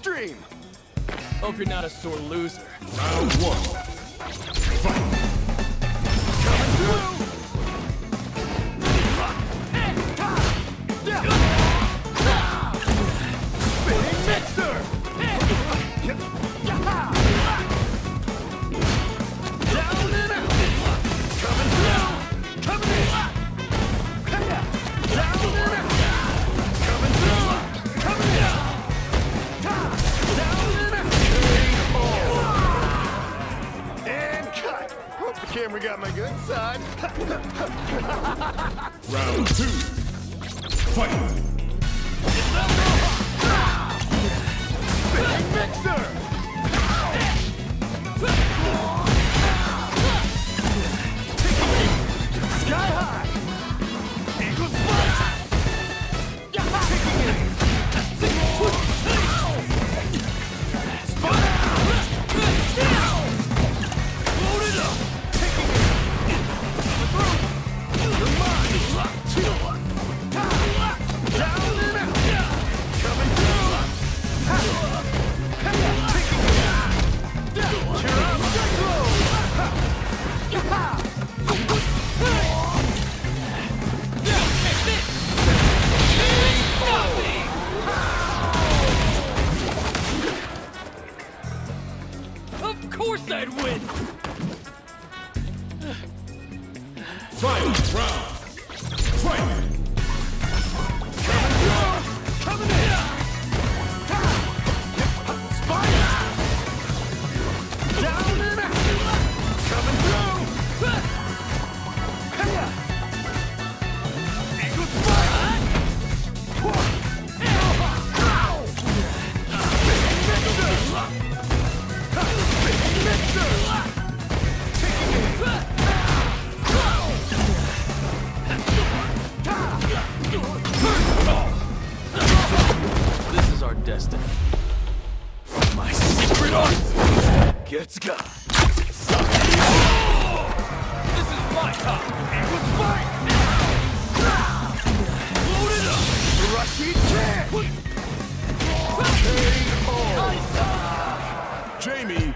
extreme. Hope you're not a sore loser. Round one. Fight. Coming through. Spinning mixer. Down and out. Coming through. Coming in. Down and out. Coming through. Coming in. Down and out. And cut. Hope the camera got my good side. Round two. Fight. Spinning mixer. Sky high. Eagle splash. Kicking in. Spot out. Load it up. Kicking in. You're mine. Down and out. Coming through. Kicking in. Cheer up. Cyclo. Of course I'd win! Final round. Fight. Coming through. Coming in. Spider. Down and out. Coming through. Hiya. Eagle spider. Spinning mixer. Spinning mixer. Kicking in. This is our destiny. My secret art gets got. This is my time. Eagle spike. Load it up. Rashid can't. Jamie